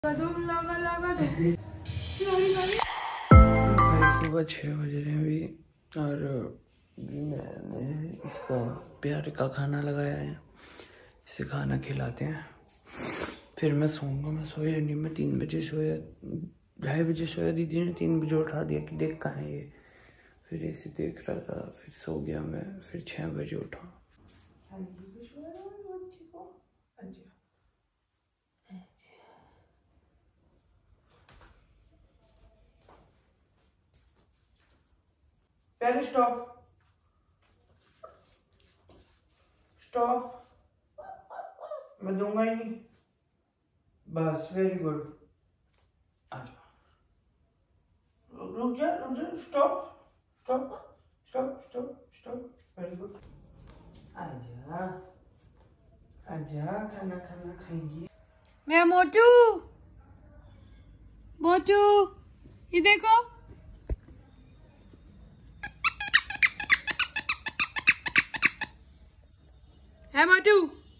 सुबह 6 बज रहे हैं अभी और मैंने इसका प्यार का खाना लगाया है। इसे खाना खिलाते हैं फिर मैं सोऊंगा। मैं सोया नहीं, मैं 3 बजे सोया, 2:30 बजे सोया। दीदी ने 3 बजे उठा दिया कि देख कहाँ है ये। फिर ऐसे देख रहा था, फिर सो गया मैं। फिर 6 बजे उठा। पहले स्टॉप स्टॉप, मैं दूंगा ही नहीं। बस वेरी गुड। आजा, रुक जा stop stop stop stop stop, very good. आजा आजा, खाना खाना खाएंगी। मैं मोटू मोटू, ये देखो है मोटू।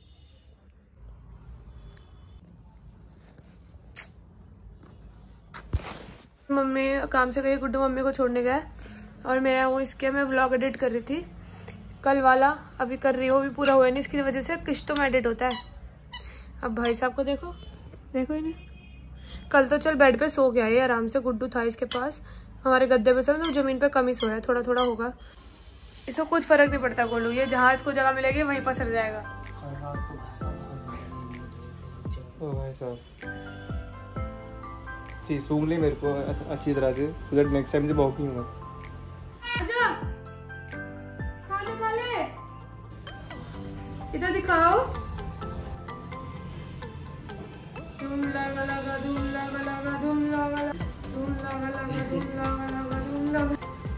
मम्मी काम से गई, गुड्डू मम्मी को छोड़ने गया और मेरा वो इसके मैं व्लॉग एडिट कर रही थी कल वाला, अभी कर रही हूँ, वो भी पूरा हुआ नहीं। इसकी वजह से किश्तों में एडिट होता है। अब भाई साहब को देखो देखो इन्हें। कल तो चल बेड पे सो गया ये आराम से, गुड्डू था इसके पास हमारे गद्दे पे। सब तो जमीन पे कम ही सोया है, थोड़ा थोड़ा होगा। इसको कुछ फर्क नहीं पड़ता गोलू, ये जहाँ इसको जगह मिलेगी वहीं पर सर जाएगा। ओ भाई साहब सूंघ ले मेरे को अच्छी तरह से, सो दैट नेक्स्ट टाइम से भौंकी हूँ। आजा खाने खा ले, इधर दिखाओ। धूम लगा लगा धूम लगा लगा धूम लगा लगा धूम लगा लगा धूम लगा लगा धूम लगा।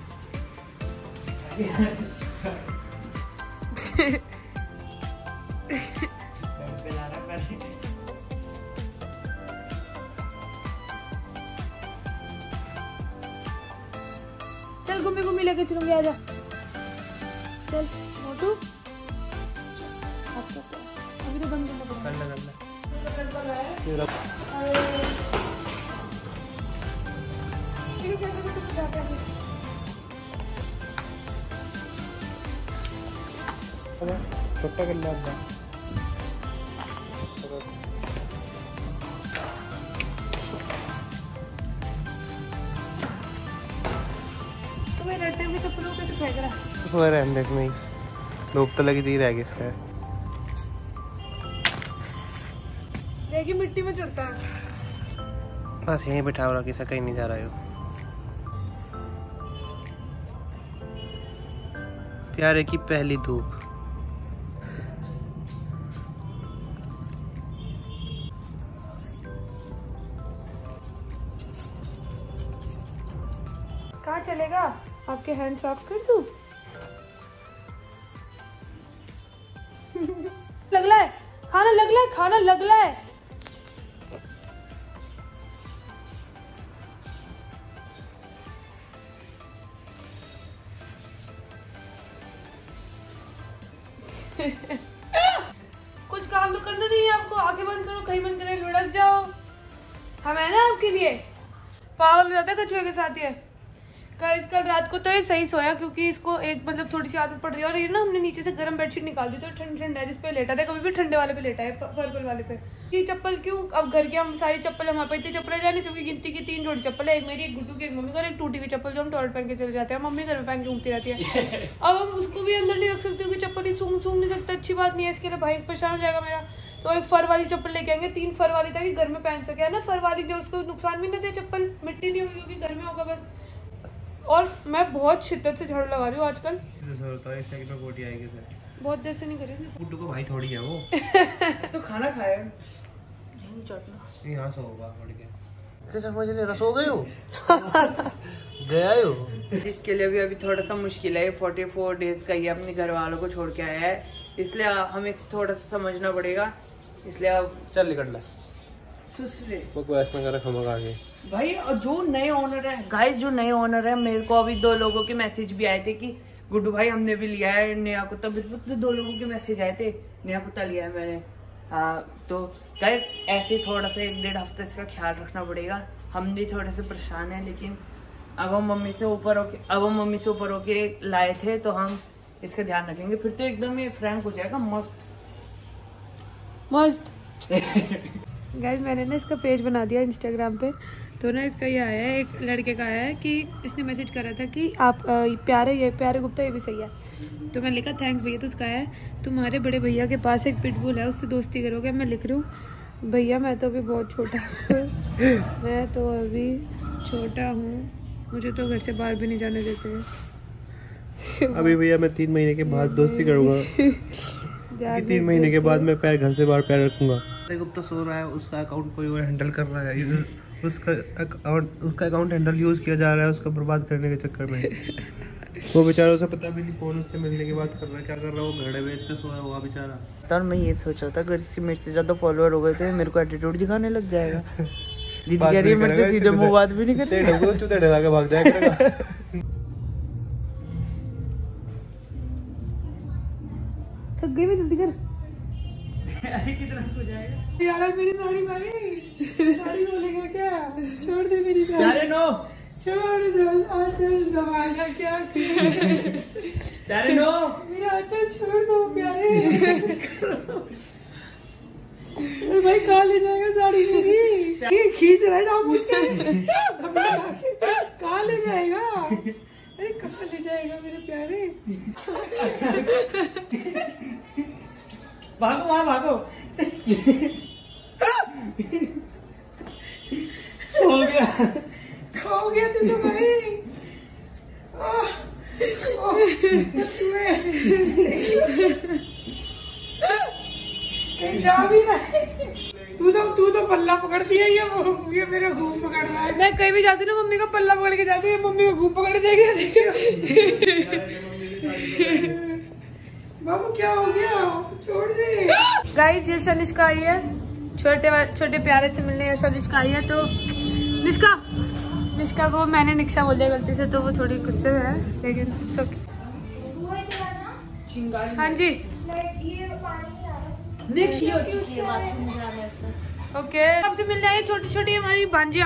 चल घूमी घूमी लेके चलूंगी, आजा चल मोटू। अभी तो बंद करना पड़ेगा। छोटा कर लिया तुम्हें रट्टे भी चप्पलों कैसे फेंक रहा है? उसमें रहने देख में लोग तो लगी दी रह गई इसका। देखिए मिट्टी में चढ़ता है। बस यहीं बैठा हो रहा, किसा कहीं नहीं जा रहा हो। प्यारे की पहली धूप। कहाँ चलेगा? आपके हैंड साफ कर दूं? लग रहा है खाना, लग रहा है खाना, लग रहा है। कुछ काम तो करना नहीं है आपको, आंखें बंद करो, कहीं बंद करें, लुढ़क जाओ। हम है ना आपके लिए। पागल हो जाता है कछुए के साथ ये। कल रात को तो ये सही सोया क्योंकि इसको एक मतलब थोड़ी सी आदत पड़ रही है। और ये ना हमने नीचे से गर्म बेडशीट निकाल दी तो ठंड ठंड है, जिस पे लेटा था। कभी भी ठंडे वाले पे लेटा है, पर्पल वाले पे। ये चप्पल क्यों? अब घर की हम सारी चप्पल, हमारे पे इतनी चप्पलें जानी, सबकी गिनती की 3 जोड़ी चप्पल है। एक मेरी, एक गुड्डू की, एक मम्मी की और एक टूटी हुई चप्पल जो हम टॉयलेट पहन के चले जाते हैं। मम्मी घर में पहन के घूमती रहती है। अब हम उसको भी अंदर नहीं रख सकते क्योंकि चप्पल ही सूंघ नहीं सकता, अच्छी बात नहीं है। इसके लिए भाई परेशान हो जाएगा मेरा। तो एक फर वाली चप्पल लेके आएंगे, 3 फर वाली, ताकि घर में पहन सके, है ना। फर वाली जो उसको नुकसान भी ना दे, चप्पल मिट्टी नहीं होगी क्योंकि घर में होगा बस। और मैं बहुत शिद्दत से झाड़ू लगा रही हूँ आजकल। बहुत देर से नहीं करी इसने। गुड्डू को भाई थोड़ी है वो। तो खाना खाया यहाँ सोगा के समझ ले, रसो गए हो गया हो। इसके लिए भी अभी थोड़ा सा मुश्किल है। 44 डेज का ये अपने घर वालों को छोड़ के आया है, इसलिए हमें थोड़ा सा समझना पड़ेगा। इसलिए अब चल निकल ला सुसरे बकवास में कर खमक आगे भाई। जो नए ओनर है गाइस, जो नए ओनर है, मेरे को अभी 2 लोगों के मैसेज भी आए थे कि गुड्डू भाई हमने भी लिया है नया कुत्ता। बिल्कुल 2 लोगों के मैसेज आए थे, नया कुत्ता लिया है मैंने। तो गाइस ऐसे थोड़ा सा 1-1.5 हफ्ते इसका ख्याल रखना पड़ेगा। हम भी थोड़े से परेशान हैं, लेकिन अब हम मम्मी से ऊपर होके लाए थे, तो हम इसका ध्यान रखेंगे। फिर तो एकदम ये फ्रैंक हो जाएगा, मस्त। गाइस मैंने ना इसका पेज बना दिया इंस्टाग्राम पे। तो ना इसका ये आया है, एक लड़के का आया है कि इसने मैसेज करा था कि आप प्यारे गुप्ता, ये भी सही है। तो मैं लिखा थैंक्स भैया। तो उसका है, तुम्हारे बड़े भैया के पास एक पिटबुल है, उससे दोस्ती करोगे? मैं लिख रही हूँ, भैया मैं तो अभी बहुत छोटा हूँ, मुझे तो घर से बाहर भी नहीं जाने देते हैं। अभी भैया मैं 3 महीने के बाद दोस्ती करूँगा। 3 महीने के बाद मैं घर से बाहर पैर रखूंगा। गुप्ता सो रहा है, उसका अकाउंट कोई और हैंडल कर रहा है, उसका अकाउंट हैंडल यूज किया जा रहा है उसका बर्बाद करने के चक्कर में। वो बेचारा, उसे पता भी नहीं कौन उससे मिलने की बात कर रहा है, क्या कर रहा है, वो घड़े बेच के सोया हुआ बेचारा। तो मैं ये सोच रहा था अगर इसके मेरे से ज्यादा फॉलोअर हो गए तो मेरे को एटीट्यूड दिखाने लग जाएगा। दीदी कह रही है मेरे से सीधे मुंह बात भी नहीं करती, चूते डरा के भाग जाएगा। थक गई मैं, जल्दी कर। कितना हो जाएगा यार मेरी साड़ी भाई, साड़ी बोलेगा क्या? छोड़ दे मेरी साड़ी। प्यारे नो, छोड़ दो आंचल, जमाना क्या प्यारे नो, मेरा आंचल छोड़ दो प्यारे। अरे भाई कहाँ ले जाएगा साड़ी मेरी? ये खींच रहा है ना मुझे, कहाँ ले जाएगा? अरे कहाँ ले जाएगा मेरे प्यारे? भागो वहाँ भागो। हो गया तू तो भाई। कहीं जा भी रहा है। तू तो पल्ला पकड़ती है, ये मेरा घूम पकड़ रहा है। मैं कहीं भी जाती हूँ ना, मम्मी का पल्ला पकड़ के जाती है, मम्मी को घूम पकड़ देगी। बाबू क्या हो गया? छोड़ दे। गाइस ये शनिष्का आई है, छोटे प्यारे से मिलने ये शनिष्का आई है। तो निष्का को मैंने निक्षा बोल दिया गलती से, तो वो थोड़ी गुस्से में है, लेकिन हाँ जी ओके। आपसे मिलने आई छोटी हमारी भांजिया।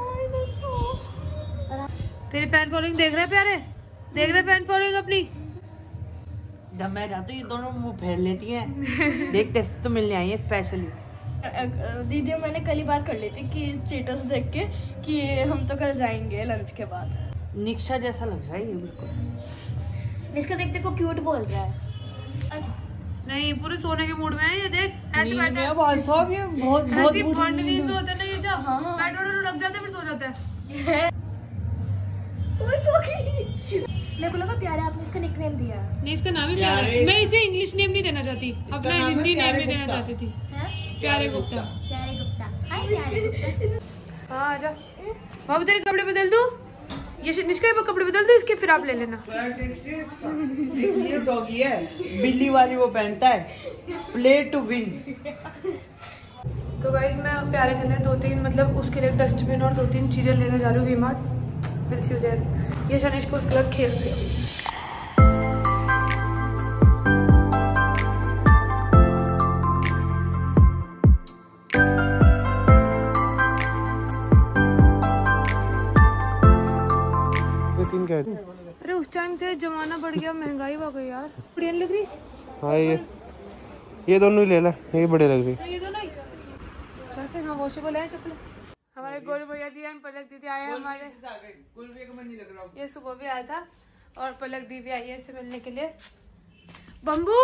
तेरी फैन फॉलोइंग देख रहे प्यारे, देख रहे फैन फॉलोइंग अपनी। जब मैं जाती हूँ ये दोनों मुंह फेर लेती हैं। देखते तो मिलने आई है स्पेशली। दीदी मैंने कल ही बात कर ली थी कि स्टेटस देख के कि हम तो कल जाएंगे लंच के बाद। निक्षा जैसा लग रहा है ये बिल्कुल। निष्का देखते को क्यूट बोल रहा है। अच्छा नहीं पूरे सोने के मूड में है ये, देख ऐसे बैठा है भाई साहब, ये बहुत ऐसी भंड नींद में होता है ना ये सब। बैठ लग जाते फिर सो जाता है। मेरे को लगा प्यारे आपने इसका निकनेम दिया। नहीं इसका नाम ही प्यारे। मैं इसे इंग्लिश नेम नहीं देना चाहती, अपना हिंदी नेम ही देना चाहती थी। प्यारे गुप्ता। प्यारे गुप्ता, हाय प्यारे गुप्ता। हाँ आजा बाबू, तेरे कपड़े बदल दूं? ये निष्का के कपड़े बदल दो इसके, फिर आप ले लेना। ये डॉगी है, बिल्ली वाली वो पहनता है, प्ले टू विन। तो गाइज मैं प्यारे के लिए 2-3 मतलब उसके लिए डस्टबिन और 2-3 चीजें लेने जा रही हूँ V Mart. Will see you there. ये शनिश को उसके साथ खेल रही है। अरे उस टाइम थे जमाना बढ़ गया, महंगाई हो गई यार। बढ़िया लग रही। हाँ ये दोनों ही ले ला, ये बड़े लग रही। ये दोनों ही चल फिर मैं वॉशेबल है चप्पल। हमारे गोलू भैया जी एंड पलक दीदी आए हैं हमारे। ये सुबह भी आया था और पलक दी भी आई है इससे मिलने के लिए। बम्बू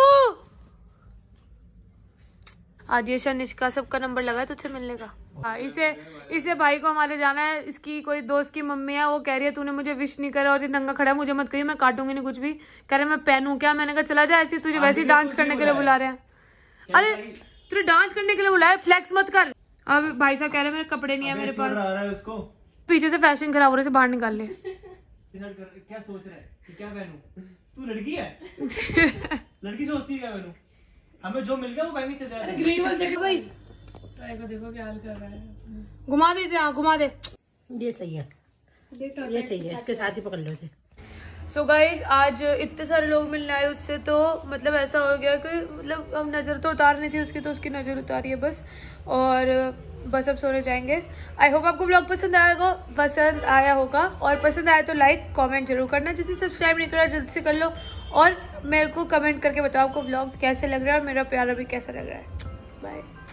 आज ये शनिष्का सबका नंबर लगा है तुझसे मिलने का। हाँ इसे भाई को हमारे जाना है। इसकी कोई दोस्त की मम्मी है, वो कह रही है तूने मुझे विश नहीं करा और ये नंगा खड़ा है, मुझे मत कहिए, मैं काटूंगी नहीं कुछ भी। कह रहे मैं पहनूं क्या? मैंने कहा चला जा, ऐसे तुझे वैसे ही डांस करने के लिए बुला रहे हैं। अरे तुझे डांस करने के लिए बुलाया, फ्लेक्स मत कर। अब भाई साहब कह रहे मेरे कपड़े नहीं है मेरे पास। उसको पीछे से फैशन खराब हो रहे से बाहर निकाल ले। क्या सोच रहा है कि क्या पहनूं? तू लड़की है। लड़की सोचती है क्या पहनूं? हमें जो मिल गया वो पहन के चल जाए। ग्रीन वाला जगह भाई ट्राई को देखो क्या हाल कर रहा है। घुमा दे इसे, हाँ घुमा दे। ये सही है, ये सही है, इसके साथ ही पकड़ लो इसे। सो गाइस आज इतने सारे लोग मिलने आए उससे, तो मतलब ऐसा हो गया कि मतलब हम नज़र तो उतारनी थी उसकी, तो उसकी नज़र उतारी है बस, और बस अब सोने जाएंगे। आई होप आपको ब्लॉग पसंद आया होगा, और पसंद आया तो लाइक कमेंट जरूर करना। जिसे सब्सक्राइब नहीं करा जल्दी से कर लो, और मेरे को कमेंट करके बताओ आपको ब्लॉग्स कैसे लग रहा है और मेरा प्यार अभी कैसा लग रहा है। बाय।